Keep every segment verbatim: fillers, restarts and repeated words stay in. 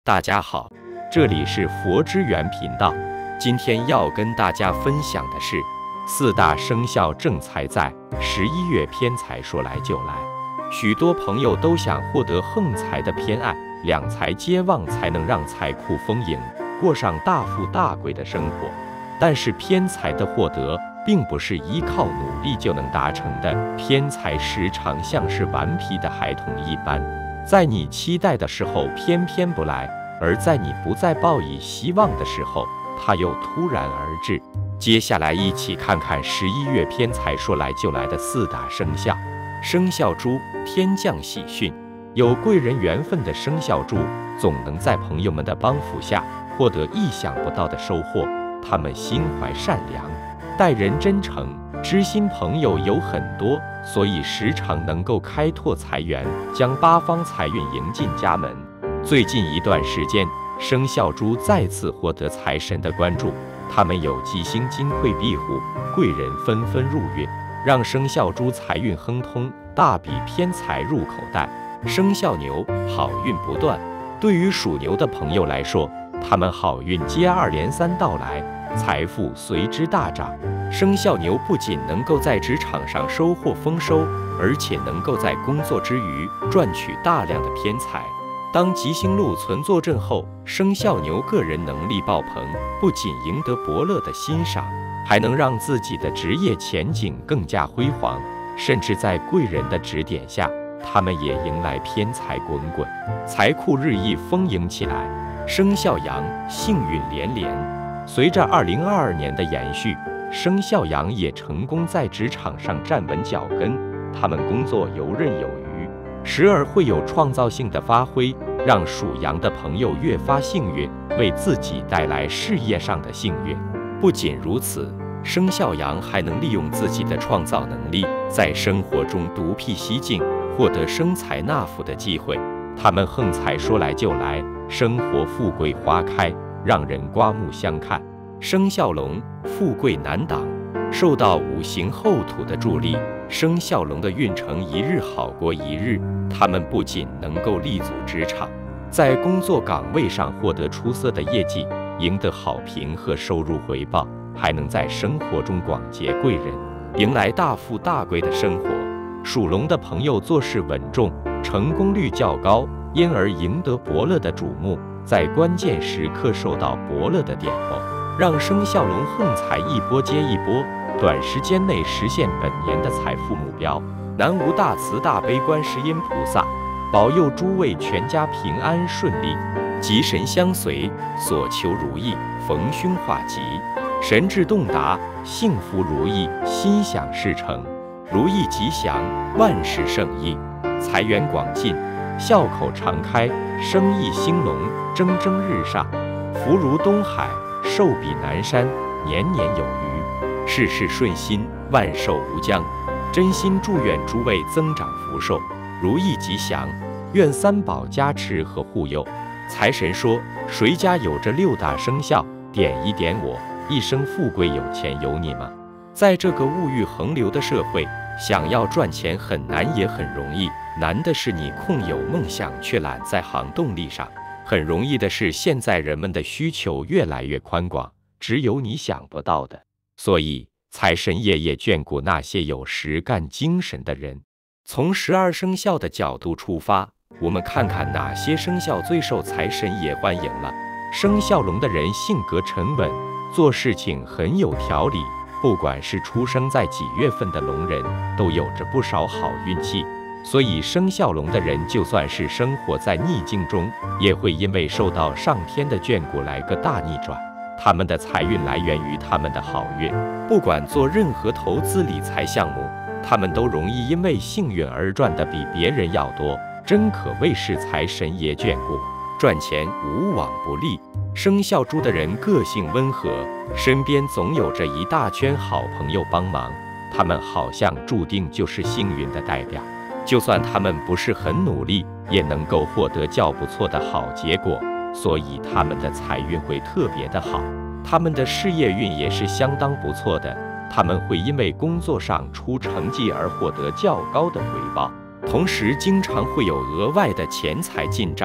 大家好，这里是佛之源频道。今天要跟大家分享的是四大生肖正财在十一月偏财说来就来。许多朋友都想获得横财的偏爱，两财皆旺才能让财库丰盈，过上大富大贵的生活。但是偏财的获得并不是依靠努力就能达成的，偏财时常像是顽皮的孩童一般，在你期待的时候偏偏不来，而在你不再抱以希望的时候，它又突然而至。接下来一起看看十一月偏财说来就来的四大生肖。生肖猪，天降喜讯，有贵人缘分的生肖猪，总能在朋友们的帮扶下获得意想不到的收获。他们心怀善良，待人真诚，知心朋友有很多，所以时常能够开拓财源，将八方财运迎进家门。最近一段时间，生肖猪再次获得财神的关注，他们有吉星金匮庇护，贵人纷纷入运，让生肖猪财运亨通，大笔偏财入口袋。生肖牛，好运不断，对于属牛的朋友来说，他们好运接二连三到来，财富随之大涨。生肖牛不仅能够在职场上收获丰收，而且能够在工作之余赚取大量的偏财。当吉星禄存坐镇后，生肖牛个人能力爆棚，不仅赢得伯乐的欣赏，还能让自己的职业前景更加辉煌，甚至在贵人的指点下，他们也迎来偏财滚滚，财库日益丰盈起来。生肖羊，幸运连连。随着二零二二年的延续，生肖羊也成功在职场上站稳脚跟，他们工作游刃有余，时而会有创造性的发挥，让属羊的朋友越发幸运，为自己带来事业上的幸运。不仅如此，生肖羊还能利用自己的创造能力，在生活中独辟蹊径，获得生财纳福的机会。他们横财说来就来，生活富贵花开，让人刮目相看。生肖龙，富贵难挡，受到五行厚土的助力，生肖龙的运程一日好过一日。他们不仅能够立足职场，在工作岗位上获得出色的业绩，赢得好评和收入回报，还能在生活中广结贵人，迎来大富大贵的生活。属龙的朋友做事稳重，成功率较高，因而赢得伯乐的瞩目，在关键时刻受到伯乐的点拨，让生肖龙横财一波接一波，短时间内实现本年的财富目标。南无大慈大悲观世音菩萨，保佑诸位全家平安顺利，吉神相随，所求如意，逢凶化吉，神志洞达，幸福如意，心想事成，如意吉祥，万事胜意，财源广进，笑口常开，生意兴隆，蒸蒸日上，福如东海，寿比南山，年年有余，事事顺心，万寿无疆。真心祝愿诸位增长福寿，如意吉祥，愿三宝加持和护佑。财神说，谁家有这六大生肖，点一点我，一生富贵有钱有你吗？在这个物欲横流的社会，想要赚钱很难也很容易，难的是你空有梦想却懒在行动力上，很容易的是现在人们的需求越来越宽广，只有你想不到的。所以财神爷爷眷顾那些有实干精神的人。从十二生肖的角度出发，我们看看哪些生肖最受财神爷欢迎了。生肖龙的人性格沉稳，做事情很有条理，不管是出生在几月份的龙人，都有着不少好运气。所以生肖龙的人就算是生活在逆境中，也会因为受到上天的眷顾来个大逆转。他们的财运来源于他们的好运，不管做任何投资理财项目，他们都容易因为幸运而赚得比别人要多，真可谓是财神爷眷顾，赚钱无往不利。生肖猪的人个性温和，身边总有着一大圈好朋友帮忙，他们好像注定就是幸运的代表，就算他们不是很努力，也能够获得较不错的好结果，所以他们的财运会特别的好，他们的事业运也是相当不错的，他们会因为工作上出成绩而获得较高的回报，同时经常会有额外的钱财进账，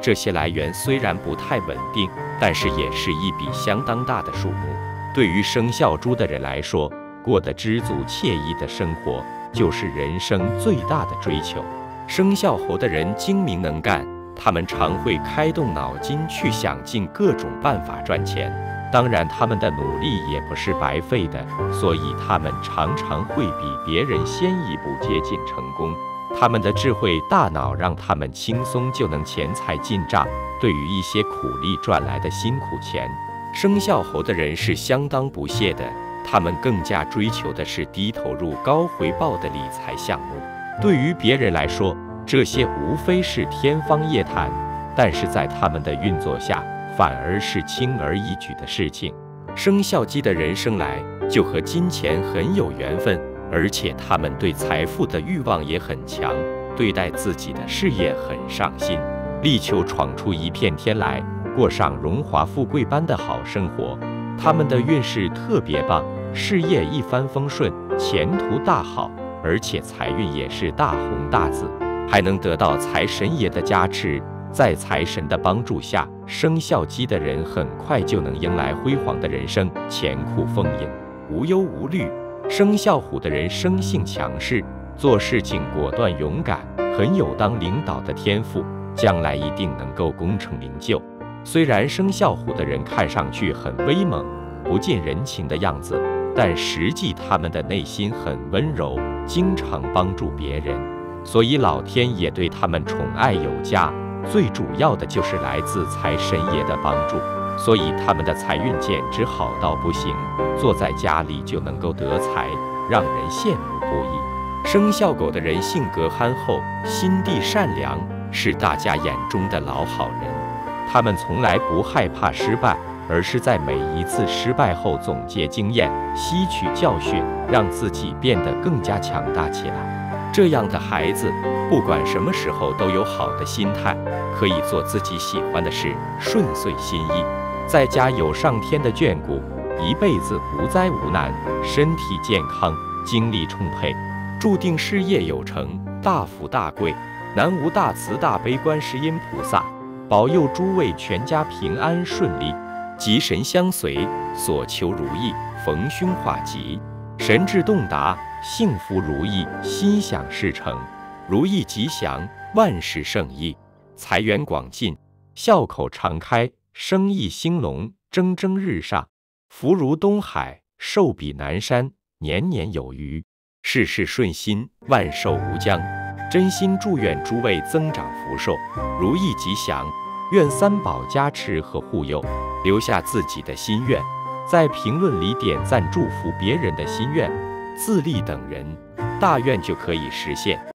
这些来源虽然不太稳定，但是也是一笔相当大的数目。对于生肖猪的人来说，过得知足惬意的生活就是人生最大的追求。生肖猴的人精明能干，他们常会开动脑筋去想尽各种办法赚钱。当然，他们的努力也不是白费的，所以他们常常会比别人先一步接近成功。他们的智慧大脑让他们轻松就能钱财进账。对于一些苦力赚来的辛苦钱，生肖猴的人是相当不屑的。他们更加追求的是低投入高回报的理财项目。对于别人来说，这些无非是天方夜谭，但是在他们的运作下，反而是轻而易举的事情。生肖鸡的人生来就和金钱很有缘分，而且他们对财富的欲望也很强，对待自己的事业很上心，力求闯出一片天来，过上荣华富贵般的好生活。他们的运势特别棒，事业一帆风顺，前途大好，而且财运也是大红大紫，还能得到财神爷的加持。在财神的帮助下，生肖鸡的人很快就能迎来辉煌的人生，钱库丰盈，无忧无虑。生肖虎的人生性强势，做事情果断勇敢，很有当领导的天赋，将来一定能够功成名就。虽然生肖虎的人看上去很威猛、不近人情的样子，但实际他们的内心很温柔，经常帮助别人，所以老天也对他们宠爱有加。最主要的就是来自财神爷的帮助，所以他们的财运简直好到不行，坐在家里就能够得财，让人羡慕不已。生肖狗的人性格憨厚，心地善良，是大家眼中的老好人。他们从来不害怕失败，而是在每一次失败后总结经验，吸取教训，让自己变得更加强大起来。这样的孩子，不管什么时候都有好的心态，可以做自己喜欢的事，顺遂心意。在家有上天的眷顾，一辈子无灾无难，身体健康，精力充沛，注定事业有成，大富大贵。南无大慈大悲观世音菩萨，保佑诸位全家平安顺利，吉神相随，所求如意，逢凶化吉，神志洞达，幸福如意，心想事成，如意吉祥，万事胜意，财源广进，笑口常开，生意兴隆，蒸蒸日上，福如东海，寿比南山，年年有余，事事顺心，万寿无疆。真心祝愿诸位增长福寿，如意吉祥，愿三宝加持和护佑。留下自己的心愿，在评论里点赞祝福别人的心愿，自立等人，大愿就可以实现。